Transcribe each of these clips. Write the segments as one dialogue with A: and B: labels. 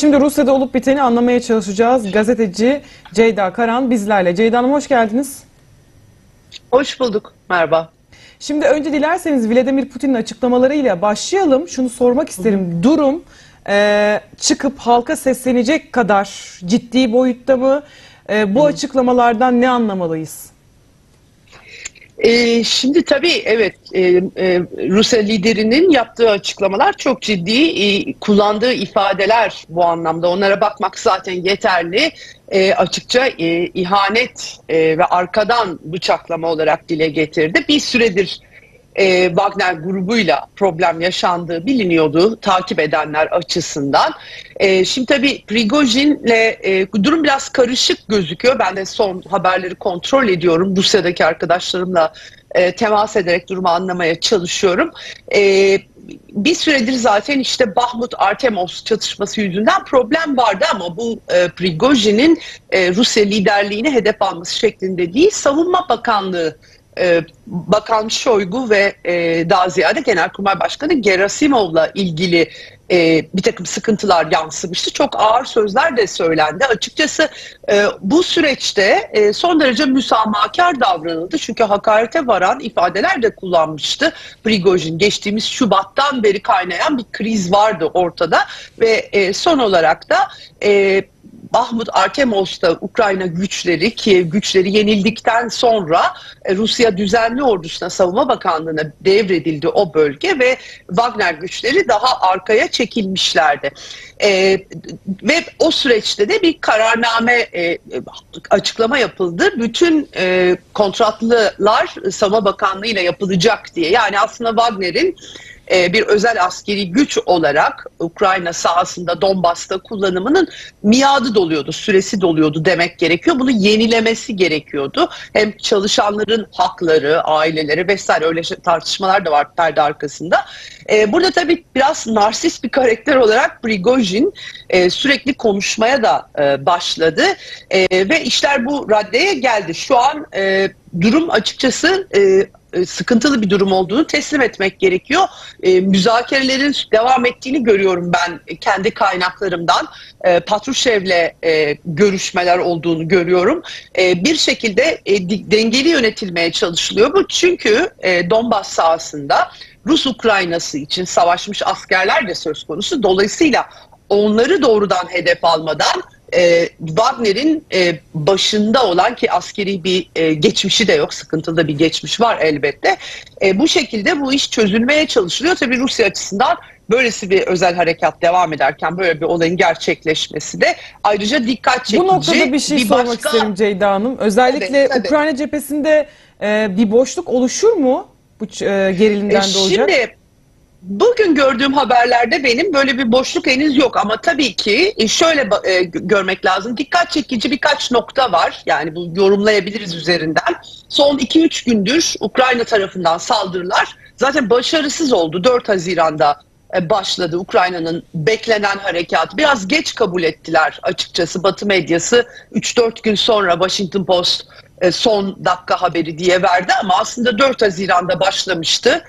A: Şimdi Rusya'da olup biteni anlamaya çalışacağız. Gazeteci Ceyda Karan bizlerle. Ceyda Hanım hoş geldiniz.
B: Hoş bulduk. Merhaba.
A: Şimdi önce dilerseniz Vladimir Putin'in açıklamalarıyla başlayalım. Şunu sormak isterim. Durum çıkıp halka seslenecek kadar ciddi boyutta mı? Bu açıklamalardan ne anlamalıyız?
B: Şimdi tabii evet, Rusya liderinin yaptığı açıklamalar çok ciddi, kullandığı ifadeler bu anlamda. Onlara bakmak zaten yeterli. Açıkça ihanet ve arkadan bıçaklama olarak dile getirdi. Bir süredir Wagner grubuyla problem yaşandığı biliniyordu takip edenler açısından. Şimdi tabii Prigojin'le durum biraz karışık gözüküyor. Ben de son haberleri kontrol ediyorum. Rusya'daki arkadaşlarımla temas ederek durumu anlamaya çalışıyorum. Bir süredir zaten işte Bahmut-Artemos çatışması yüzünden problem vardı ama bu Prigojin'in Rusya liderliğini hedef alması şeklinde değil, Savunma Bakanlığı Bakan Şoygu ve daha ziyade Genelkurmay Başkanı Gerasimov'la ilgili bir takım sıkıntılar yansımıştı. Çok ağır sözler de söylendi. Açıkçası bu süreçte son derece müsamahakar davranıldı. Çünkü hakarete varan ifadeler de kullanmıştı Prigojin. Geçtiğimiz Şubat'tan beri kaynayan bir kriz vardı ortada ve son olarak da Bahmut-Artemos'ta Ukrayna güçleri, Kiev güçleri yenildikten sonra Rusya düzenli ordusuna, Savunma Bakanlığı'na devredildi o bölge ve Wagner güçleri daha arkaya çekilmişlerdi. Ve o süreçte de bir kararname açıklama yapıldı. Bütün kontratlılar Savunma Bakanlığı ile yapılacak diye. Yani aslında Wagner'in bir özel askeri güç olarak Ukrayna sahasında, Donbas'ta kullanımının miadı doluyordu, süresi doluyordu demek gerekiyor. Bunu yenilemesi gerekiyordu. Hem çalışanların hakları, aileleri vesaire öyle tartışmalar da var perde arkasında. Burada tabii biraz narsist bir karakter olarak Prigojin sürekli konuşmaya da başladı. Ve işler bu raddeye geldi. Şu an durum açıkçası sıkıntılı bir durum olduğunu teslim etmek gerekiyor. Müzakerelerin devam ettiğini görüyorum ben kendi kaynaklarımdan. Patrushev'le görüşmeler olduğunu görüyorum. Bir şekilde dengeli yönetilmeye çalışılıyor bu. Çünkü Donbas sahasında Rus Ukraynası için savaşmış askerler de söz konusu. Dolayısıyla onları doğrudan hedef almadan Wagner'in başında olan, ki askeri bir geçmişi de yok, sıkıntılı bir geçmiş var elbette. Bu şekilde bu iş çözülmeye çalışılıyor. Tabii Rusya açısından böylesi bir özel harekat devam ederken böyle bir olayın gerçekleşmesi de ayrıca dikkat çekici.
A: Bu noktada bir şey sormak isterim Ceyda Hanım. Özellikle tabii. Ukrayna cephesinde bir boşluk oluşur mu bu gerilimden doğacak?
B: Şimdi bugün gördüğüm haberlerde benim böyle bir boşluk henüz yok ama tabii ki şöyle görmek lazım. Dikkat çekici birkaç nokta var. Yani bu yorumlayabiliriz üzerinden. Son 2-3 gündür Ukrayna tarafından saldırılar zaten başarısız oldu. 4 Haziran'da başladı Ukrayna'nın beklenen harekatı. Biraz geç kabul ettiler açıkçası Batı medyası. 3-4 gün sonra Washington Post son dakika haberi diye verdi ama aslında 4 Haziran'da başlamıştı.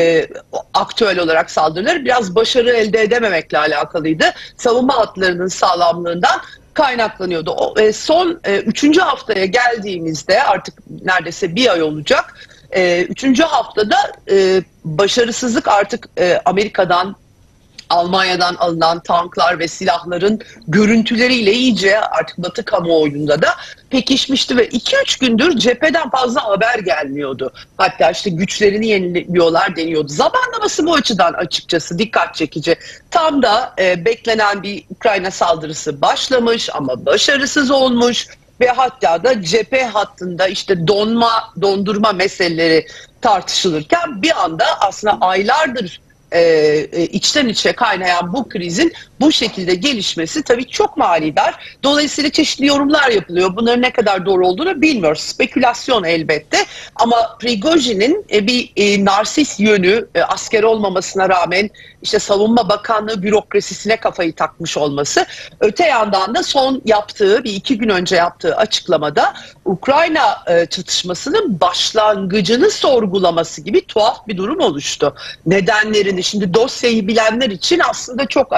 B: Aktüel olarak saldırıları biraz başarı elde edememekle alakalıydı. Savunma hatlarının sağlamlığından kaynaklanıyordu. Son 3. haftaya geldiğimizde artık neredeyse bir ay olacak. 3. haftada başarısızlık artık Amerika'dan, Almanya'dan alınan tanklar ve silahların görüntüleriyle iyice artık Batı kamuoyunda da pekişmişti ve 2-3 gündür cepheden fazla haber gelmiyordu. Hatta işte güçlerini yeniliyorlar deniyordu. Zamanlaması bu açıdan açıkçası dikkat çekici. Tam da beklenen bir Ukrayna saldırısı başlamış ama başarısız olmuş ve hatta da cephe hattında işte dondurma meseleleri tartışılırken bir anda aslında aylardır içten içe kaynayan bu krizin bu şekilde gelişmesi tabii çok manidar. Dolayısıyla çeşitli yorumlar yapılıyor. Bunların ne kadar doğru olduğunu bilmiyoruz. Spekülasyon elbette. Ama Prigojin'in bir narsist yönü, asker olmamasına rağmen işte Savunma Bakanlığı bürokrasisine kafayı takmış olması. Öte yandan da son yaptığı, bir 2 gün önce yaptığı açıklamada Ukrayna çatışmasının başlangıcını sorgulaması gibi tuhaf bir durum oluştu. Nedenlerini şimdi dosyayı bilenler için aslında çok açık. Tabii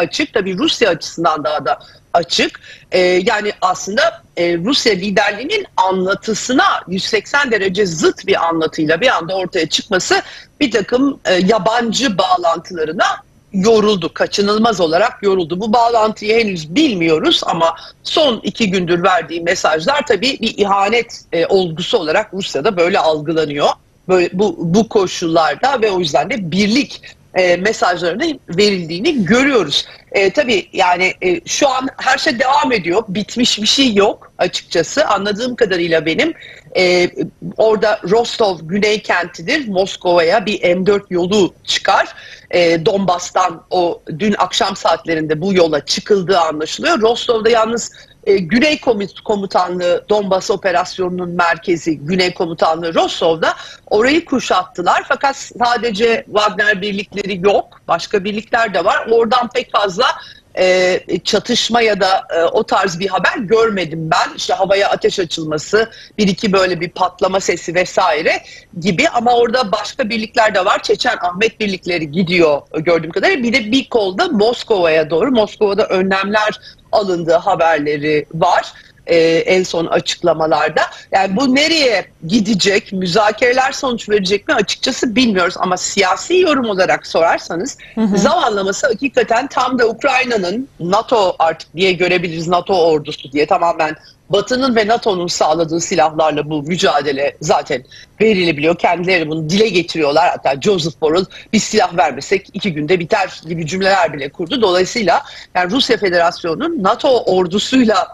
B: tabii Rusya açısından daha da açık. Yani aslında Rusya liderliğinin anlatısına 180 derece zıt bir anlatıyla bir anda ortaya çıkması bir takım yabancı bağlantılarına yoruldu, kaçınılmaz olarak yoruldu. Bu bağlantıyı henüz bilmiyoruz ama son 2 gündür verdiği mesajlar tabii bir ihanet olgusu olarak Rusya'da böyle algılanıyor. Böyle bu koşullarda ve o yüzden de birlik mesajlarının verildiğini görüyoruz. Tabii yani şu an her şey devam ediyor. Bitmiş bir şey yok açıkçası. Anladığım kadarıyla benim orada Rostov güney kentidir. Moskova'ya bir M4 yolu çıkar. Donbas'tan o dün akşam saatlerinde bu yola çıkıldığı anlaşılıyor. Rostov'da yalnız Güney Komutanlığı Donbas operasyonunun merkezi Güney Komutanlığı Rostov'da orayı kuşattılar. Fakat sadece Wagner birlikleri yok. Başka birlikler de var. Oradan pek fazla çatışma ya da o tarz bir haber görmedim ben. İşte havaya ateş açılması, bir iki böyle bir patlama sesi vesaire gibi ama orada başka birlikler de var. Çeçen Ahmet birlikleri gidiyor gördüğüm kadarıyla. Bir de bir kolda Moskova'ya doğru. Moskova'da önlemler alındığı haberleri var. En son açıklamalarda. Yani bu nereye gidecek, müzakereler sonuç verecek mi açıkçası bilmiyoruz ama siyasi yorum olarak sorarsanız zamanlaması hakikaten tam da Ukrayna'nın NATO artık diye görebiliriz, NATO ordusu diye tamamen Batı'nın ve NATO'nun sağladığı silahlarla bu mücadele zaten verilebiliyor. Kendileri bunu dile getiriyorlar. Hatta Joseph Borrell bir silah vermesek 2 günde biter gibi cümleler bile kurdu. Dolayısıyla yani Rusya Federasyonu'nun NATO ordusuyla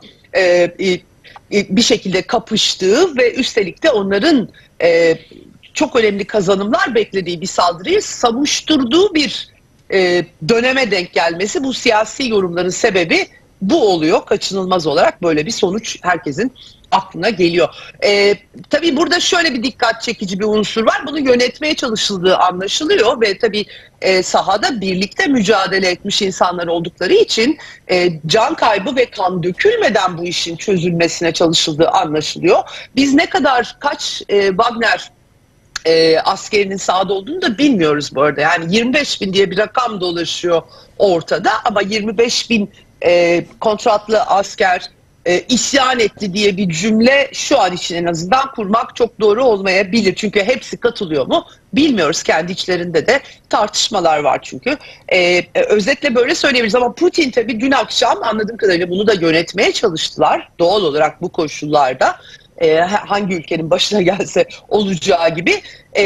B: bir şekilde kapıştığı ve üstelik de onların çok önemli kazanımlar beklediği bir saldırıyı savuşturduğu bir döneme denk gelmesi, bu siyasi yorumların sebebi bu oluyor. Kaçınılmaz olarak böyle bir sonuç herkesin aklına geliyor. Tabii burada şöyle bir dikkat çekici bir unsur var. Bunu yönetmeye çalışıldığı anlaşılıyor ve tabii sahada birlikte mücadele etmiş insanlar oldukları için can kaybı ve kan dökülmeden bu işin çözülmesine çalışıldığı anlaşılıyor. Biz ne kadar kaç Wagner askerinin sahada olduğunu da bilmiyoruz bu arada. Yani 25 bin diye bir rakam dolaşıyor ortada ama 25 bin kontratlı asker isyan etti diye bir cümle şu an için en azından kurmak çok doğru olmayabilir. Çünkü hepsi katılıyor mu? Bilmiyoruz. Kendi içlerinde de tartışmalar var çünkü. Özetle böyle söyleyebiliriz ama Putin tabii dün akşam anladığım kadarıyla bunu da yönetmeye çalıştılar. Doğal olarak bu koşullarda. Hangi ülkenin başına gelse olacağı gibi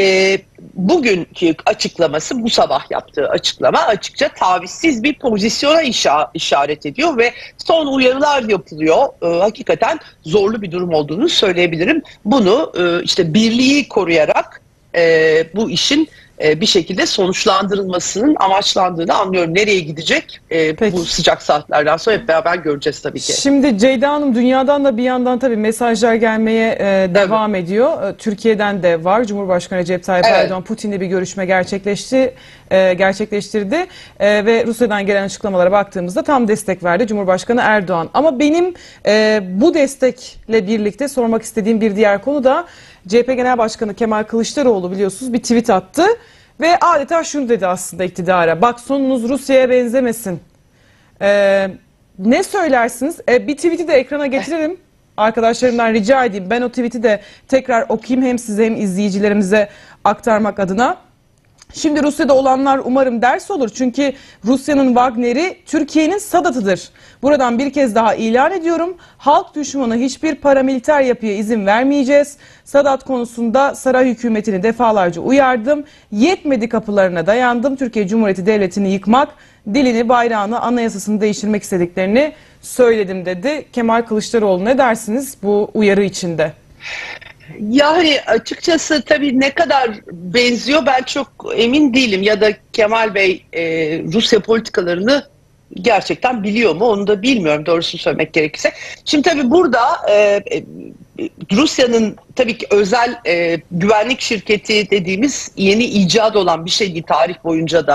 B: bugünkü açıklaması, bu sabah yaptığı açıklama açıkça tavizsiz bir pozisyona işaret ediyor ve son uyarılar yapılıyor. Hakikaten zorlu bir durum olduğunu söyleyebilirim. Bunu işte birliği koruyarak bu işin bir şekilde sonuçlandırılmasının amaçlandığını anlıyorum. Nereye gidecek bu sıcak saatlerden sonra hep beraber göreceğiz tabii ki.
A: Şimdi Ceyda Hanım, dünyadan da bir yandan tabii mesajlar gelmeye devam ediyor. Türkiye'den de var. Cumhurbaşkanı Recep Tayyip Erdoğan Putin'le bir görüşme gerçekleştirdi ve Rusya'dan gelen açıklamalara baktığımızda tam destek verdi Cumhurbaşkanı Erdoğan. Ama benim bu destekle birlikte sormak istediğim bir diğer konu da CHP Genel Başkanı Kemal Kılıçdaroğlu biliyorsunuz bir tweet attı ve adeta şunu dedi aslında iktidara: bak sonunuz Rusya'ya benzemesin. Ne söylersiniz? Bir tweet'i de ekrana getirelim. Arkadaşlarımdan rica edeyim. Ben o tweet'i de tekrar okuyayım hem size hem izleyicilerimize aktarmak adına. Şimdi Rusya'da olanlar umarım ders olur. Çünkü Rusya'nın Wagner'i Türkiye'nin Sadat'ıdır. Buradan bir kez daha ilan ediyorum. Halk düşmanı hiçbir paramiliter yapıya izin vermeyeceğiz. Sadat konusunda saray hükümetini defalarca uyardım. Yetmedi kapılarına dayandım. Türkiye Cumhuriyeti Devleti'ni yıkmak, dilini, bayrağını, anayasasını değiştirmek istediklerini söyledim dedi. Kemal Kılıçdaroğlu, ne dersiniz bu uyarı içinde?
B: Yani açıkçası tabii ne kadar benziyor ben çok emin değilim ya da Kemal Bey Rusya politikalarını gerçekten biliyor mu onu da bilmiyorum doğrusunu söylemek gerekirse. Şimdi tabii burada Rusya'nın tabii ki özel güvenlik şirketi dediğimiz yeni icat olan bir şey değil, tarih boyunca da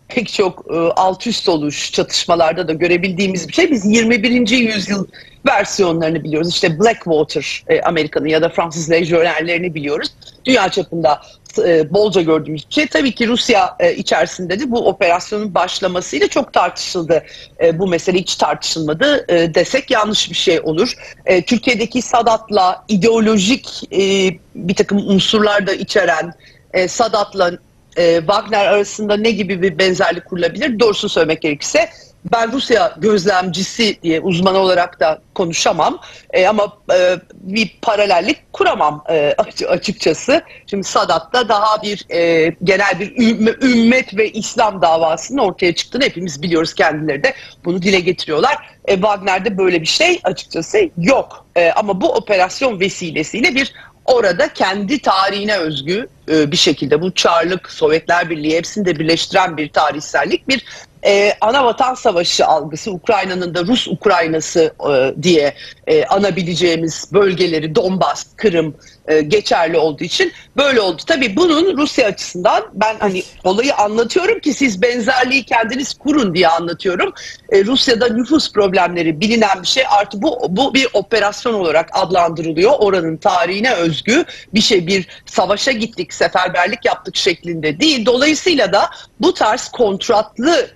B: pek çok alt üst oluş çatışmalarda da görebildiğimiz bir şey. Biz 21. yüzyıl versiyonlarını biliyoruz. İşte Blackwater Amerika'nın ya da Fransız lejyonerlerini biliyoruz. Dünya çapında bolca gördüğümüz bir şey. Tabii ki Rusya içerisinde de bu operasyonun başlamasıyla çok tartışıldı. Bu mesele hiç tartışılmadı desek yanlış bir şey olur. Türkiye'deki Sadat'la ideolojik bir takım unsurlar da içeren Sadat'la Wagner arasında ne gibi bir benzerlik kurulabilir? Doğrusunu söylemek gerekirse ben Rusya gözlemcisi diye uzman olarak da konuşamam ama bir paralellik kuramam açıkçası. Şimdi Sadat'ta daha bir genel bir ümmet ve İslam davasının ortaya çıktığını hepimiz biliyoruz, kendileri de bunu dile getiriyorlar. Wagner'de böyle bir şey açıkçası yok. Ama bu operasyon vesilesiyle bir orada kendi tarihine özgü bir şekilde bu Çarlık, Sovyetler Birliği hepsini de birleştiren bir tarihsellik, bir ana vatan savaşı algısı, Ukrayna'nın da Rus Ukraynası diye anabileceğimiz bölgeleri Donbas, Kırım geçerli olduğu için böyle oldu. Tabii bunun Rusya açısından ben hani olayı anlatıyorum ki siz benzerliği kendiniz kurun diye anlatıyorum. Rusya'da nüfus problemleri bilinen bir şey, artı bu bir operasyon olarak adlandırılıyor. Oranın tarihine özgü bir şey, bir savaşa gittik, seferberlik yaptık şeklinde değil. Dolayısıyla da bu tarz kontratlı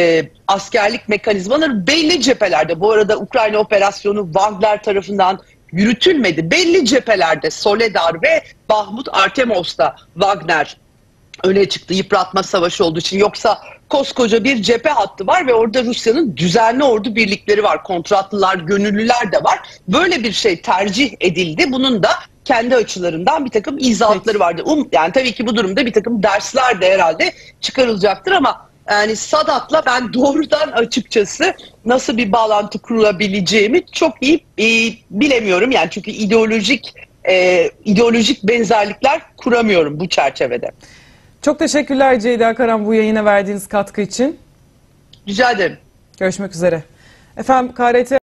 B: askerlik mekanizmaları belli cephelerde, bu arada Ukrayna operasyonu Wagner tarafından yürütülmedi. Belli cephelerde Soledar ve Bahmut Artemovsk'ta Wagner öne çıktı, yıpratma savaşı olduğu için. Yoksa koskoca bir cephe hattı var ve orada Rusya'nın düzenli ordu birlikleri var. Kontratlılar, gönüllüler de var. Böyle bir şey tercih edildi. Bunun da kendi açılarından bir takım izahatları vardı. Yani tabii ki bu durumda bir takım dersler de herhalde çıkarılacaktır ama yani Sadat'la ben doğrudan açıkçası nasıl bir bağlantı kurulabileceğimi çok iyi bilemiyorum. Yani çünkü ideolojik benzerlikler kuramıyorum bu çerçevede.
A: Çok teşekkürler Ceyda Karan bu yayına verdiğiniz katkı için.
B: Rica ederim.
A: Görüşmek üzere. Efendim KRT